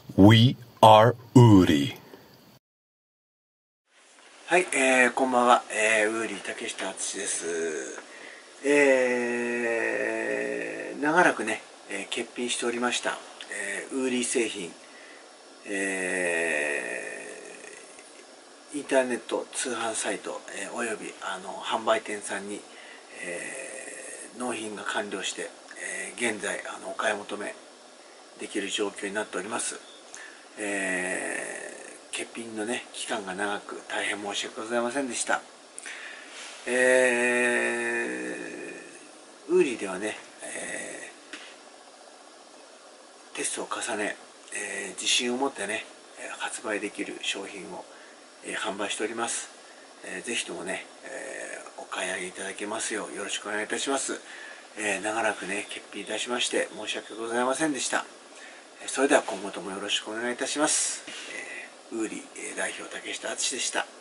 We are Uri。 はい、こんばんは、ウーリー竹下敦です。長らくね、欠品しておりました、ウーリー製品、インターネット通販サイト、および販売店さんに、納品が完了して、現在お買い求めできる状況になっております。欠品のね期間が長く大変申し訳ございませんでした。ウーリーではね、テストを重ね、自信を持ってね発売できる商品を、販売しております。ぜひともね、お買い上げいただけますようよろしくお願いいたします。長らくね欠品いたしまして申し訳ございませんでした。それでは今後ともよろしくお願いいたします。ウーリー代表竹下敦でした。